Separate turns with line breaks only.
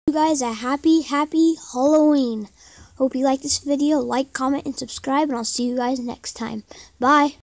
You guys a happy Halloween. Hope you like this video. Like, comment, and subscribe, and I'll see you guys next time. Bye.